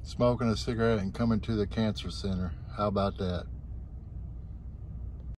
smoking a cigarette and coming to the cancer center. How about that?